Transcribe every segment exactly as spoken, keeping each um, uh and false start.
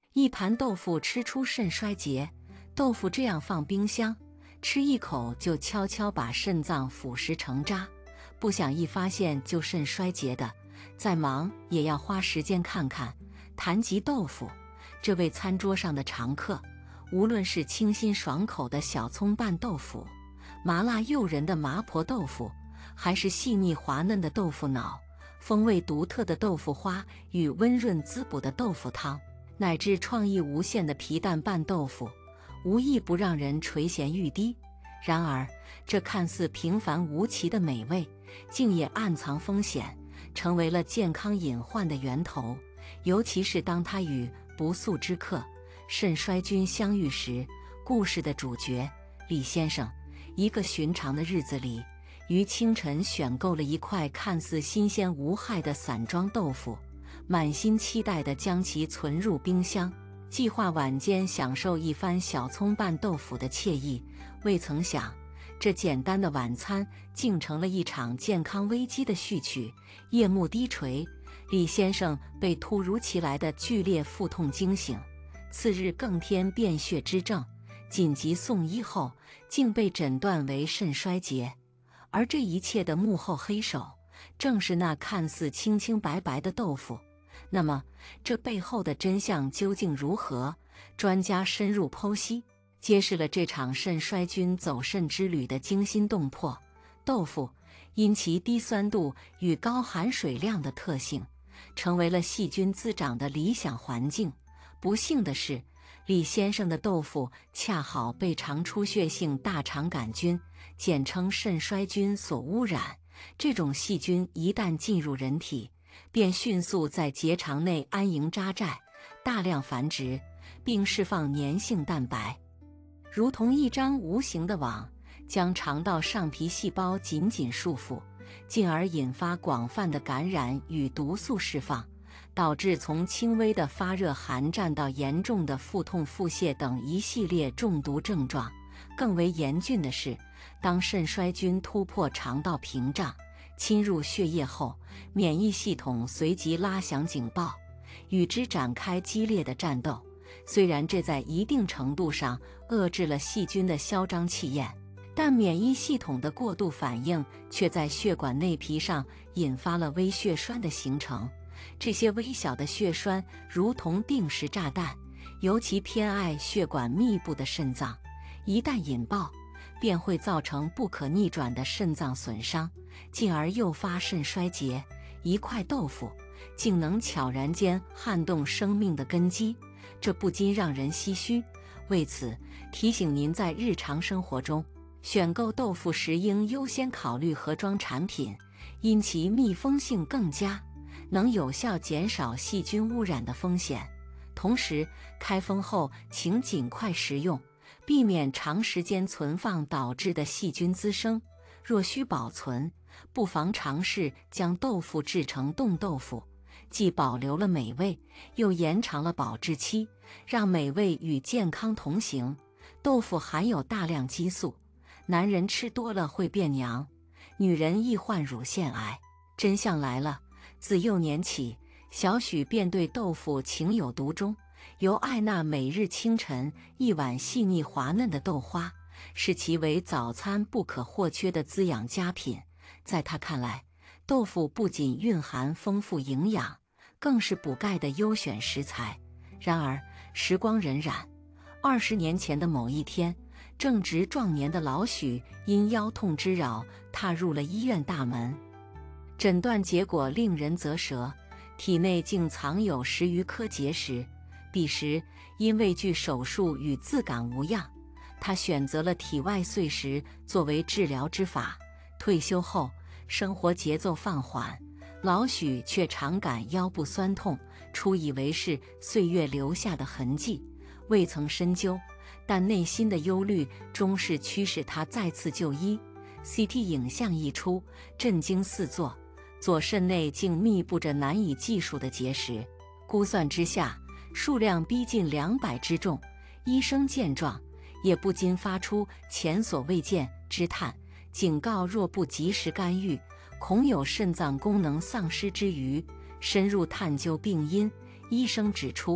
一盘豆腐吃出肾衰竭，豆腐这样放冰箱，吃一口就悄悄把肾脏腐蚀成渣，不想一发现就肾衰竭的，再忙也要花时间看看。谈及豆腐，这位餐桌上的常客，无论是清新爽口的小葱拌豆腐，麻辣诱人的麻婆豆腐，还是细腻滑嫩的豆腐脑，风味独特的豆腐花与温润滋补的豆腐汤，乃至创意无限的皮蛋拌豆腐，无一不让人垂涎欲滴。然而，这看似平凡无奇的美味，竟也暗藏风险，成为了健康隐患的源头。尤其是当它与不速之客肾衰菌相遇时，故事的主角李先生，一个寻常的日子里，于清晨选购了一块看似新鲜无害的散装豆腐，满心期待地将其存入冰箱，计划晚间享受一番小葱拌豆腐的惬意。未曾想，这简单的晚餐竟成了一场健康危机的序曲。夜幕低垂，李先生被突如其来的剧烈腹痛惊醒，次日更添便血之症，紧急送医后，竟被诊断为肾衰竭。而这一切的幕后黑手，正是那看似清清白白的豆腐。那么，这背后的真相究竟如何？专家深入剖析，揭示了这场肾衰菌走肾之旅的惊心动魄。豆腐因其低酸度与高含水量的特性，成为了细菌滋长的理想环境。不幸的是，李先生的豆腐恰好被肠出血性大肠杆菌，简称肾衰菌所污染。这种细菌一旦进入人体，便迅速在结肠内安营扎寨，大量繁殖，并释放粘性蛋白，如同一张无形的网，将肠道上皮细胞紧紧束缚，进而引发广泛的感染与毒素释放，导致从轻微的发热寒战到严重的腹痛腹泻等一系列中毒症状。更为严峻的是，当肾衰菌突破肠道屏障，侵入血液后，免疫系统随即拉响警报，与之展开激烈的战斗。虽然这在一定程度上遏制了细菌的嚣张气焰，但免疫系统的过度反应却在血管内皮上引发了微血栓的形成。这些微小的血栓如同定时炸弹，尤其偏爱血管密布的肾脏，一旦引爆，便会造成不可逆转的肾脏损伤，进而诱发肾衰竭。一块豆腐竟能悄然间撼动生命的根基，这不禁让人唏嘘。为此，提醒您在日常生活中选购豆腐时，应优先考虑盒装产品，因其密封性更佳，能有效减少细菌污染的风险。同时，开封后请尽快食用，避免长时间存放导致的细菌滋生。若需保存，不妨尝试将豆腐制成冻豆腐，既保留了美味，又延长了保质期，让美味与健康同行。豆腐含有大量激素，男人吃多了会变娘，女人易患乳腺癌。真相来了，自幼年起，小许便对豆腐情有独钟，由爱那每日清晨一碗细腻滑嫩的豆花，视其为早餐不可或缺的滋养佳品。在他看来，豆腐不仅蕴含丰富营养，更是补钙的优选食材。然而，时光荏苒，二十年前的某一天，正值壮年的老许因腰痛之扰，踏入了医院大门。诊断结果令人啧舌，体内竟藏有十余颗结石。彼时因畏惧手术与自感无恙，他选择了体外碎石作为治疗之法。退休后，生活节奏放缓，老许却常感腰部酸痛，初以为是岁月留下的痕迹，未曾深究，但内心的忧虑终是驱使他再次就医。C T 影像一出，震惊四座，左肾内竟密布着难以计数的结石，估算之下，数量逼近两百之众。医生见状，也不禁发出前所未见之叹，警告若不及时干预，恐有肾脏功能丧失之虞。深入探究病因，医生指出，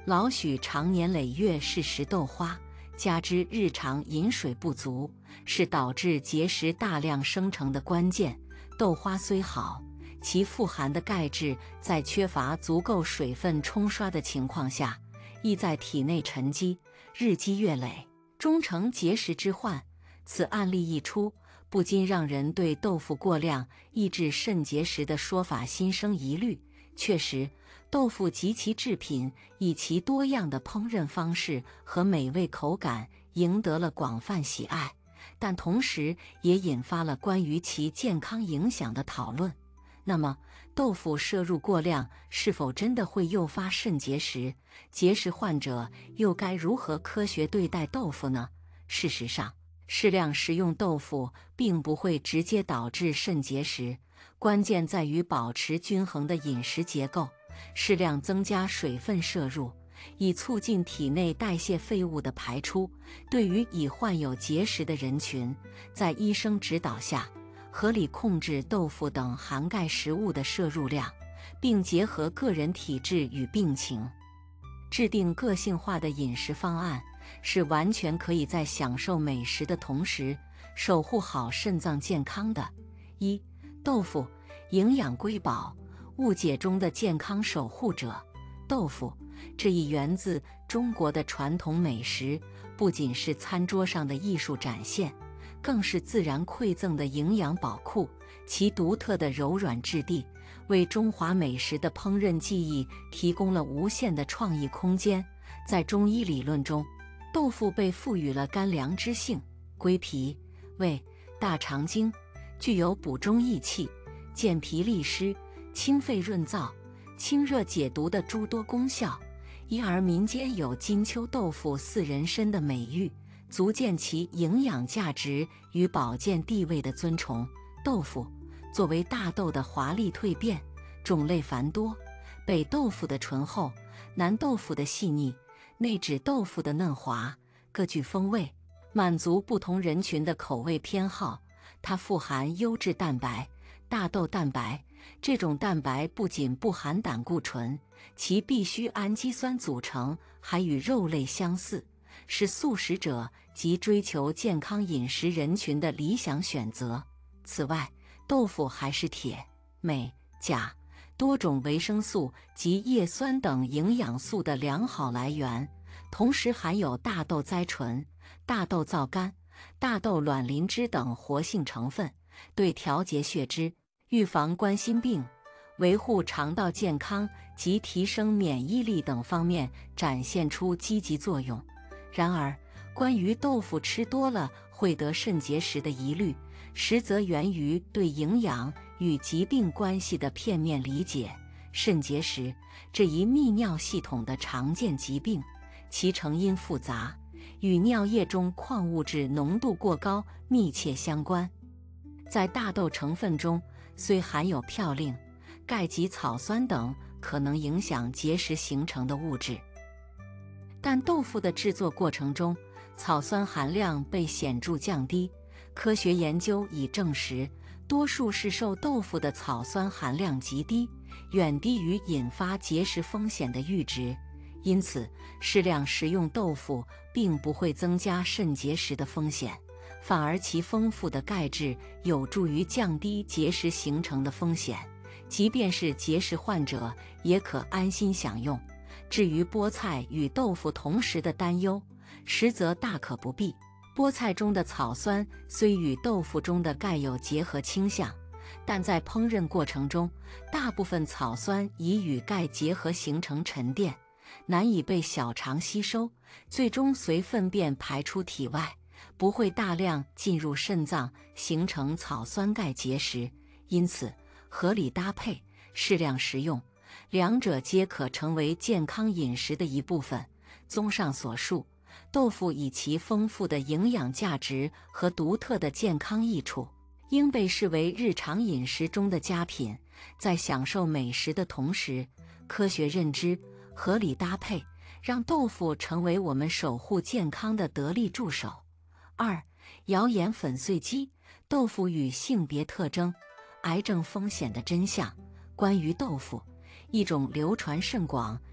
老许常年累月试食豆花，加之日常饮水不足，是导致结石大量生成的关键。豆花虽好，其富含的钙质在缺乏足够水分冲刷的情况下，易在体内沉积，日积月累，终成结石之患。此案例一出，不禁让人对豆腐过量抑制肾结石的说法心生疑虑。确实，豆腐及其制品以其多样的烹饪方式和美味口感赢得了广泛喜爱，但同时也引发了关于其健康影响的讨论。那么，豆腐摄入过量是否真的会诱发肾结石？结石患者又该如何科学对待豆腐呢？事实上，适量食用豆腐并不会直接导致肾结石，关键在于保持均衡的饮食结构，适量增加水分摄入，以促进体内代谢废物的排出。对于已患有结石的人群，在医生指导下，合理控制豆腐等含钙食物的摄入量，并结合个人体质与病情，制定个性化的饮食方案，是完全可以在享受美食的同时，守护好肾脏健康的。一、豆腐营养瑰宝，误解中的健康守护者。豆腐这一源自中国的传统美食，不仅是餐桌上的艺术展现，更是自然馈赠的营养宝库。其独特的柔软质地，为中华美食的烹饪技艺提供了无限的创意空间。在中医理论中，豆腐被赋予了甘凉之性，归脾、胃、大肠经，具有补中益气、健脾利湿、清肺润燥、清热解毒的诸多功效，因而民间有金秋豆腐似人参的美誉，足见其营养价值与保健地位的尊崇。豆腐作为大豆的华丽蜕变，种类繁多，北豆腐的醇厚，南豆腐的细腻，内酯豆腐的嫩滑，各具风味，满足不同人群的口味偏好。它富含优质蛋白，大豆蛋白。这种蛋白不仅不含胆固醇，其必需氨基酸组成还与肉类相似，是素食者及追求健康饮食人群的理想选择。此外，豆腐还是铁、镁、钾、多种维生素及叶酸等营养素的良好来源，同时含有大豆甾醇、大豆皂苷、大豆卵磷脂等活性成分，对调节血脂、预防冠心病、维护肠道健康及提升免疫力等方面展现出积极作用。然而，关于豆腐吃多了会得肾结石的疑虑，实则源于对营养与疾病关系的片面理解。肾结石这一泌尿系统的常见疾病，其成因复杂，与尿液中矿物质浓度过高密切相关。在大豆成分中，虽含有嘌呤、钙及草酸等可能影响结石形成的物质，但豆腐的制作过程中，草酸含量被显著降低。科学研究已证实，多数市售豆腐的草酸含量极低，远低于引发结石风险的阈值。因此，适量食用豆腐并不会增加肾结石的风险，反而其丰富的钙质有助于降低结石形成的风险。即便是结石患者，也可安心享用。至于菠菜与豆腐同食的担忧，实则大可不必。菠菜中的草酸虽与豆腐中的钙有结合倾向，但在烹饪过程中，大部分草酸已与钙结合形成沉淀，难以被小肠吸收，最终随粪便排出体外，不会大量进入肾脏形成草酸钙结石。因此，合理搭配，适量食用，两者皆可成为健康饮食的一部分。综上所述，豆腐以其丰富的营养价值和独特的健康益处，应被视为日常饮食中的佳品。在享受美食的同时，科学认知、合理搭配，让豆腐成为我们守护健康的得力助手。二、谣言粉碎机：豆腐与性别特征、癌症风险的真相。关于豆腐，一种流传甚广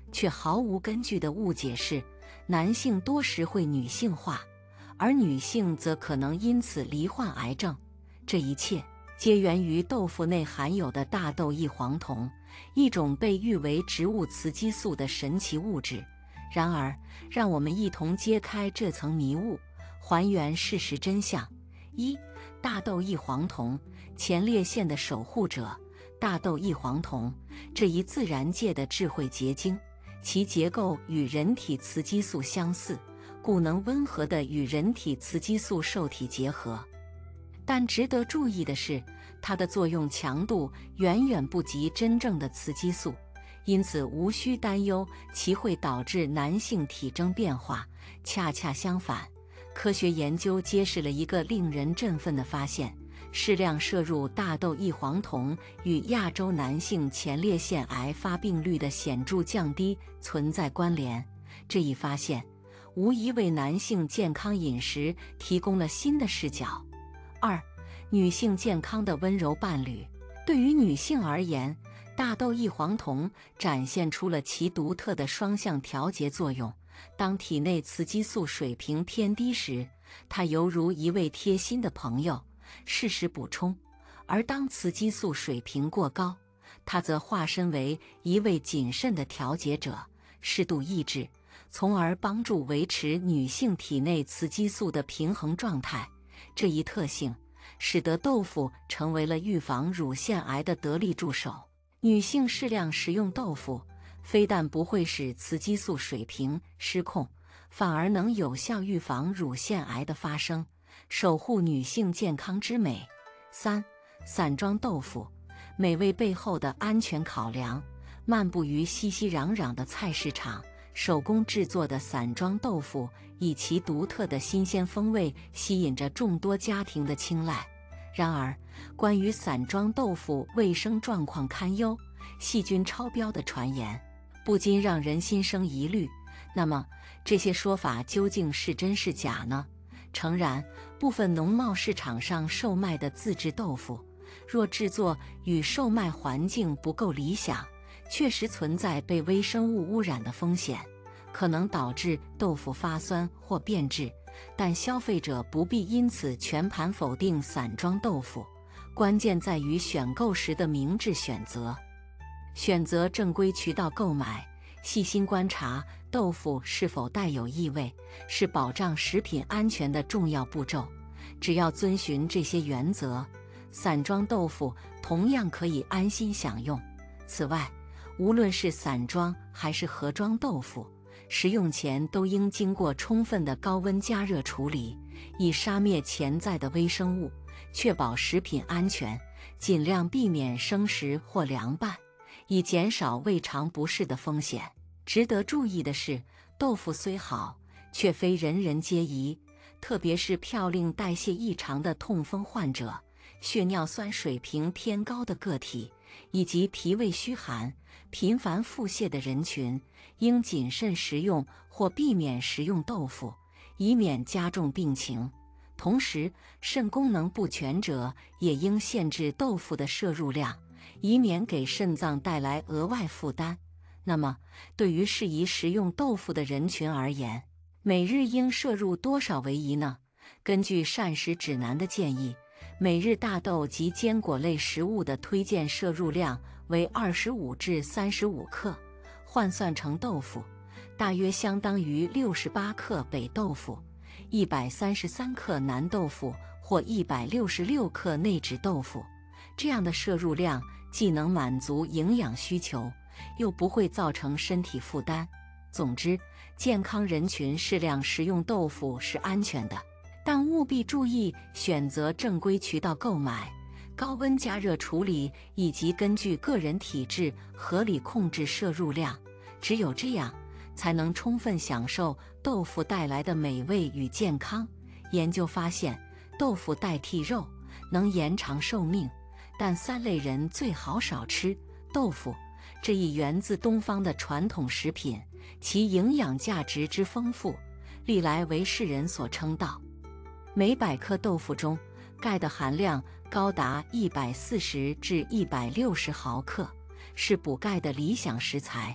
却毫无根据的误解是，男性多时会女性化，而女性则可能因此罹患癌症。这一切皆源于豆腐内含有的大豆异黄酮，一种被誉为植物雌激素的神奇物质。然而，让我们一同揭开这层迷雾，还原事实真相。一、大豆异黄酮，前列腺的守护者。大豆异黄酮，这一自然界的智慧结晶，其结构与人体雌激素相似，故能温和地与人体雌激素受体结合。但值得注意的是，它的作用强度远远不及真正的雌激素，因此无需担忧其会导致男性体征变化。恰恰相反，科学研究揭示了一个令人振奋的发现：适量摄入大豆异黄酮与亚洲男性前列腺癌发病率的显著降低存在关联。这一发现无疑为男性健康饮食提供了新的视角。二、女性健康的温柔伴侣。对于女性而言，大豆异黄酮展现出了其独特的双向调节作用。当体内雌激素水平偏低时，它犹如一位贴心的朋友，适时补充；而当雌激素水平过高，它则化身为一位谨慎的调节者，适度抑制，从而帮助维持女性体内雌激素的平衡状态。这一特性使得豆腐成为了预防乳腺癌的得力助手。女性适量食用豆腐，非但不会使雌激素水平失控，反而能有效预防乳腺癌的发生，守护女性健康之美。三、散装豆腐，美味背后的安全考量。漫步于熙熙攘攘的菜市场，手工制作的散装豆腐以其独特的新鲜风味吸引着众多家庭的青睐。然而，关于散装豆腐卫生状况堪忧、细菌超标的传言，不禁让人心生疑虑。那么，这些说法究竟是真是假呢？诚然，部分农贸市场上售卖的自制豆腐，若制作与售卖环境不够理想，确实存在被微生物污染的风险，可能导致豆腐发酸或变质。但消费者不必因此全盘否定散装豆腐，关键在于选购时的明智选择。选择正规渠道购买，细心观察豆腐是否带有异味，是保障食品安全的重要步骤。只要遵循这些原则，散装豆腐同样可以安心享用。此外，无论是散装还是盒装豆腐，食用前都应经过充分的高温加热处理，以杀灭潜在的微生物，确保食品安全。尽量避免生食或凉拌，以减少胃肠不适的风险。值得注意的是，豆腐虽好，却非人人皆宜，特别是嘌呤代谢异常的痛风患者、血尿酸水平偏高的个体，以及脾胃虚寒、频繁腹泻的人群，应谨慎食用或避免食用豆腐，以免加重病情。同时，肾功能不全者也应限制豆腐的摄入量，以免给肾脏带来额外负担。那么，对于适宜食用豆腐的人群而言，每日应摄入多少为宜呢？根据膳食指南的建议，每日大豆及坚果类食物的推荐摄入量为二十五至三十五克，换算成豆腐，大约相当于六十八克北豆腐、一百三十三克南豆腐或一百六十六克内酯豆腐。这样的摄入量既能满足营养需求，又不会造成身体负担。总之，健康人群适量食用豆腐是安全的，但务必注意选择正规渠道购买，高温加热处理，以及根据个人体质合理控制摄入量。只有这样，才能充分享受豆腐带来的美味与健康。研究发现，豆腐代替肉能延长寿命，但三类人最好少吃豆腐。这一源自东方的传统食品，其营养价值之丰富，历来为世人所称道。每百克豆腐中，钙的含量高达一百四十至一百六十毫克，是补钙的理想食材。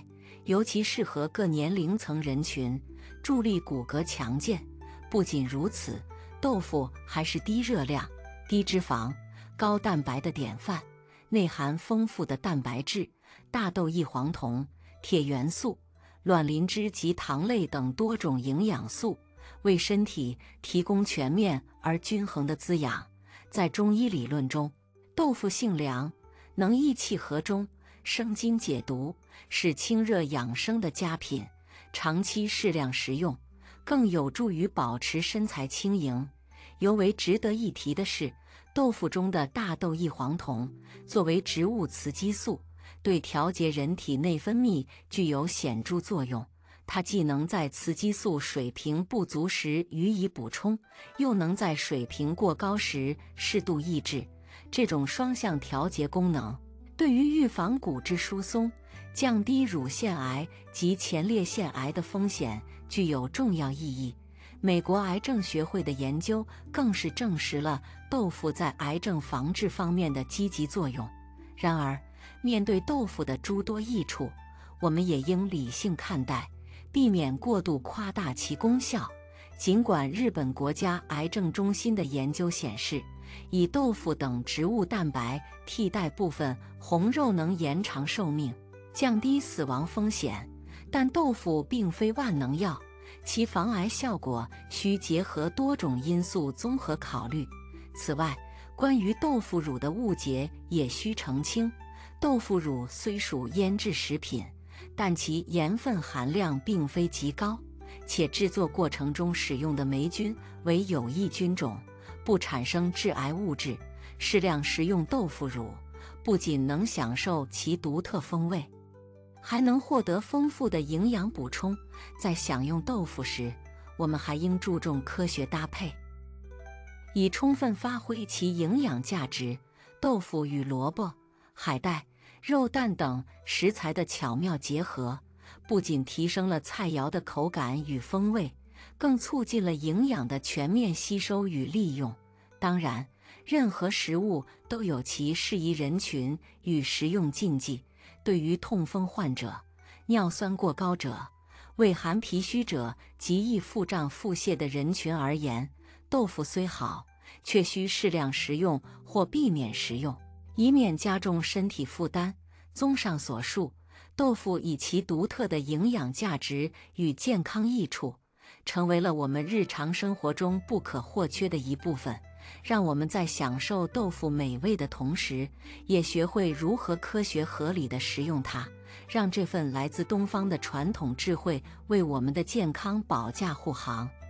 尤其适合各年龄层人群，助力骨骼强健。不仅如此，豆腐还是低热量、低脂肪、高蛋白的典范，内含丰富的蛋白质、大豆异黄酮、铁元素、卵磷脂及糖类等多种营养素，为身体提供全面而均衡的滋养。在中医理论中，豆腐性凉，能益气和中、生津解毒，是清热养生的佳品。长期适量食用，更有助于保持身材轻盈。尤为值得一提的是，豆腐中的大豆异黄酮作为植物雌激素，对调节人体内分泌具有显著作用。它既能在雌激素水平不足时予以补充，又能在水平过高时适度抑制。这种双向调节功能，对于预防骨质疏松、降低乳腺癌及前列腺癌的风险具有重要意义。美国癌症学会的研究更是证实了豆腐在癌症防治方面的积极作用。然而，面对豆腐的诸多益处，我们也应理性看待，避免过度夸大其功效。尽管日本国家癌症中心的研究显示，以豆腐等植物蛋白替代部分红肉能延长寿命，降低死亡风险，但豆腐并非万能药，其防癌效果需结合多种因素综合考虑。此外，关于豆腐乳的误解也需澄清。豆腐乳虽属腌制食品，但其盐分含量并非极高，且制作过程中使用的霉菌为有益菌种，不产生致癌物质。适量食用豆腐乳，不仅能享受其独特风味，还能获得丰富的营养补充。在享用豆腐时，我们还应注重科学搭配，以充分发挥其营养价值。豆腐与萝卜、海带、肉蛋等食材的巧妙结合，不仅提升了菜肴的口感与风味，更促进了营养的全面吸收与利用。当然，任何食物都有其适宜人群与食用禁忌。对于痛风患者、尿酸过高者、胃寒脾虚者及易腹胀腹泻的人群而言，豆腐虽好，却需适量食用或避免食用，以免加重身体负担。综上所述，豆腐以其独特的营养价值与健康益处，成为了我们日常生活中不可或缺的一部分。让我们在享受豆腐美味的同时，也学会如何科学合理地食用它，让这份来自东方的传统智慧为我们的健康保驾护航。